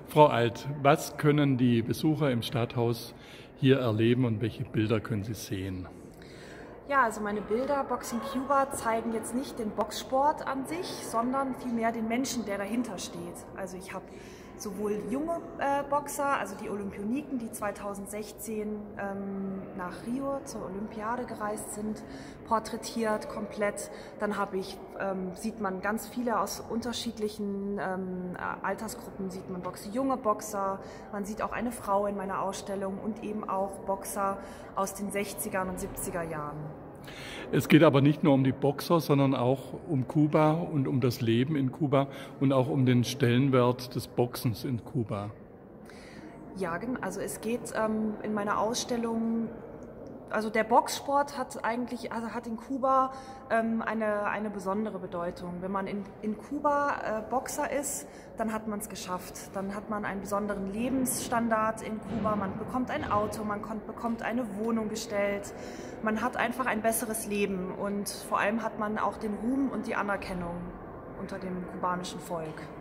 Frau Alt, was können die Besucher im Stadthaus hier erleben und welche Bilder können sie sehen? Ja, also meine Bilder Boxing Cuba zeigen jetzt nicht den Boxsport an sich, sondern vielmehr den Menschen, der dahinter steht. Also ich habe sowohl junge Boxer, also die Olympioniken, die 2016 nach Rio zur Olympiade gereist sind, porträtiert komplett. Dann sieht man ganz viele aus unterschiedlichen Altersgruppen, sieht man junge Boxer, man sieht auch eine Frau in meiner Ausstellung und eben auch Boxer aus den 60er und 70er Jahren. Es geht aber nicht nur um die Boxer, sondern auch um Kuba und um das Leben in Kuba und auch um den Stellenwert des Boxens in Kuba. Ja, also es geht in meiner Ausstellung, also der Boxsport hat in Kuba eine besondere Bedeutung. Wenn man in Kuba Boxer ist, dann hat man es geschafft. Dann hat man einen besonderen Lebensstandard in Kuba. Man bekommt ein Auto, man bekommt eine Wohnung gestellt. Man hat einfach ein besseres Leben und vor allem hat man auch den Ruhm und die Anerkennung unter dem kubanischen Volk.